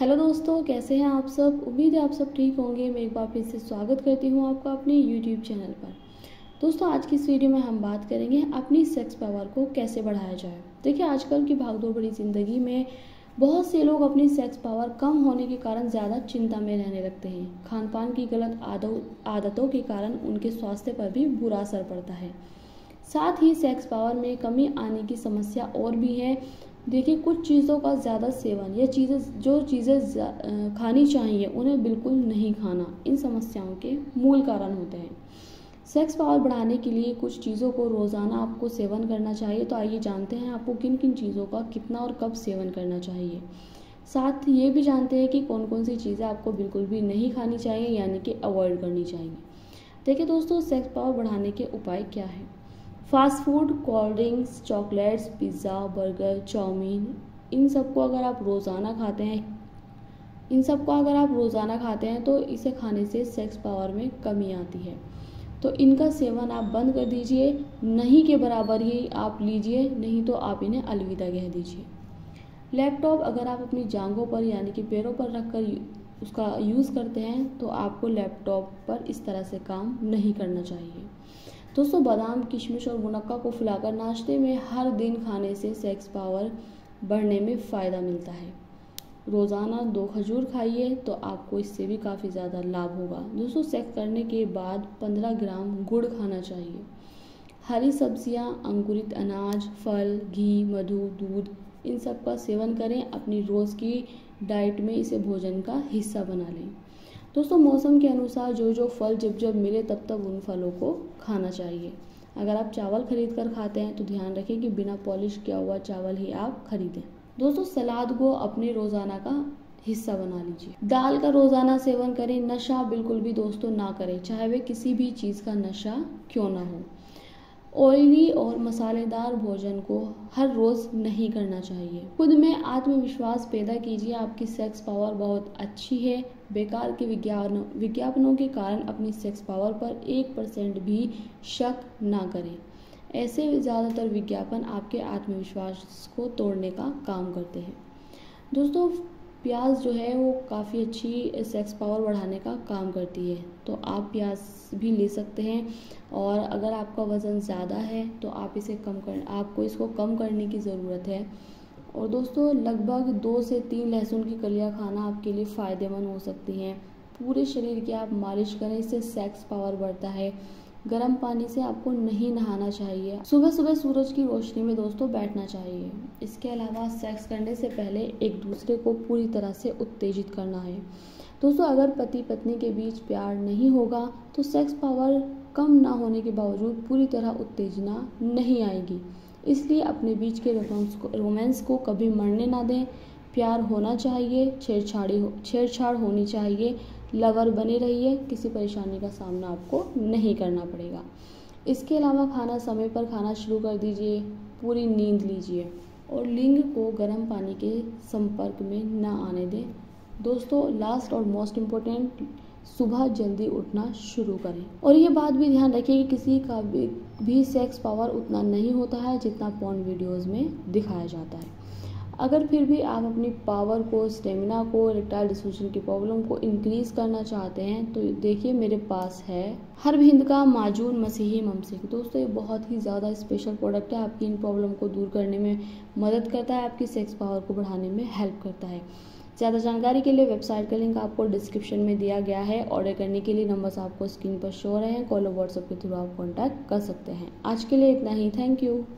Hello दोस्तों, कैसे हैं आप सब। उम्मीद है आप सब ठीक होंगे। मैं एक बार फिर से स्वागत करती हूं आपका अपने यूट्यूब चैनल पर। दोस्तों, आज की इस वीडियो में हम बात करेंगे अपनी सेक्स पावर को कैसे बढ़ाया जाए। देखिए, आजकल की भागदौड़ भरी ज़िंदगी में बहुत से लोग अपनी सेक्स पावर कम होने के कारण ज़्यादा चिंता में रहने लगते हैं। खान पान की गलत आदतों के कारण उनके स्वास्थ्य पर भी बुरा असर पड़ता है। साथ ही सेक्स पावर में कमी आने की समस्या और भी है। देखिए, कुछ चीज़ों का ज़्यादा सेवन या चीज़ें खानी चाहिए उन्हें बिल्कुल नहीं खाना इन समस्याओं के मूल कारण होते हैं। सेक्स पावर बढ़ाने के लिए कुछ चीज़ों को रोज़ाना आपको सेवन करना चाहिए। तो आइए जानते हैं आपको किन किन चीज़ों का कितना और कब सेवन करना चाहिए। साथ ये भी जानते हैं कि कौन कौन सी चीज़ें आपको बिल्कुल भी नहीं खानी चाहिए, यानी कि अवॉइड करनी चाहिए। देखिए दोस्तों, सेक्स पावर बढ़ाने के उपाय क्या हैं। Fast food, cold drinks, chocolates, pizza, burger, chowmein, इन सबको अगर आप रोज़ाना खाते हैं तो इसे खाने से सेक्स पावर में कमी आती है। तो इनका सेवन आप बंद कर दीजिए, नहीं के बराबर ही आप लीजिए, नहीं तो आप इन्हें अलविदा कह दीजिए। लैपटॉप अगर आप अपनी जांघों पर यानी कि पैरों पर रखकर उसका यूज़ करते हैं तो आपको लैपटॉप पर इस तरह से काम नहीं करना चाहिए। दोस्तों, बादाम, किशमिश और मुनक्का को फुलाकर नाश्ते में हर दिन खाने से सेक्स पावर बढ़ने में फ़ायदा मिलता है। रोज़ाना 2 खजूर खाइए तो आपको इससे भी काफ़ी ज़्यादा लाभ होगा। दोस्तों, सेक्स करने के बाद 15 ग्राम गुड़ खाना चाहिए। हरी सब्जियां, अंकुरित अनाज, फल, घी, मधु, दूध, इन सब का सेवन करें। अपनी रोज़ की डाइट में इसे भोजन का हिस्सा बना लें। दोस्तों, मौसम के अनुसार जो फल जब मिले तब उन फलों को खाना चाहिए। अगर आप चावल खरीद कर खाते हैं तो ध्यान रखें कि बिना पॉलिश किया हुआ चावल ही आप खरीदें। दोस्तों, सलाद को अपने रोज़ाना का हिस्सा बना लीजिए। दाल का रोज़ाना सेवन करें। नशा बिल्कुल भी दोस्तों ना करें, चाहे वे किसी भी चीज़ का नशा क्यों ना हो। ऑयली और मसालेदार भोजन को हर रोज़ नहीं करना चाहिए। खुद में आत्मविश्वास पैदा कीजिए। आपकी सेक्स पावर बहुत अच्छी है। बेकार के विज्ञापनों के कारण अपनी सेक्स पावर पर 1% भी शक ना करें। ऐसे ज़्यादातर विज्ञापन आपके आत्मविश्वास को तोड़ने का काम करते हैं। दोस्तों, प्याज जो है वो काफ़ी अच्छी सेक्स पावर बढ़ाने का काम करती है, तो आप प्याज भी ले सकते हैं। और अगर आपका वज़न ज़्यादा है तो आपको इसको कम करने की ज़रूरत है। और दोस्तों, लगभग 2 से 3 लहसुन की कलियां खाना आपके लिए फ़ायदेमंद हो सकती हैं। पूरे शरीर की आप मालिश करें, इससे सेक्स पावर बढ़ता है। गर्म पानी से आपको नहीं नहाना चाहिए। सुबह सुबह सूरज की रोशनी में दोस्तों बैठना चाहिए। इसके अलावा सेक्स करने से पहले एक दूसरे को पूरी तरह से उत्तेजित करना है। दोस्तों, अगर पति पत्नी के बीच प्यार नहीं होगा तो सेक्स पावर कम ना होने के बावजूद पूरी तरह उत्तेजना नहीं आएगी। इसलिए अपने बीच के रोमांस को कभी मरने ना दें। प्यार होना चाहिए, छेड़छाड़ होनी चाहिए। लवर बने रहिए, किसी परेशानी का सामना आपको नहीं करना पड़ेगा। इसके अलावा खाना समय पर खाना शुरू कर दीजिए, पूरी नींद लीजिए और लिंग को गर्म पानी के संपर्क में न आने दें। दोस्तों, लास्ट और मोस्ट इम्पोर्टेंट, सुबह जल्दी उठना शुरू करें। और ये बात भी ध्यान रखिए कि किसी का भी सेक्स पावर उतना नहीं होता है जितना पॉर्न वीडियोज़ में दिखाया जाता है। अगर फिर भी आप अपनी पावर को, स्टेमिना को, इरेक्टाइल डिस्फंक्शन की प्रॉब्लम को इंक्रीज़ करना चाहते हैं तो देखिए, मेरे पास है हर्ब हिंद का माजून मसीही ममसिक। दोस्तों, ये बहुत ही ज़्यादा स्पेशल प्रोडक्ट है। आपकी इन प्रॉब्लम को दूर करने में मदद करता है, आपकी सेक्स पावर को बढ़ाने में हेल्प करता है। ज़्यादा जानकारी के लिए वेबसाइट का लिंक आपको डिस्क्रिप्शन में दिया गया है। ऑर्डर करने के लिए नंबर्स आपको स्क्रीन पर शो हो रहे हैं। कॉल और व्हाट्सएप के थ्रू आप कॉन्टैक्ट कर सकते हैं। आज के लिए इतना ही। Thank you.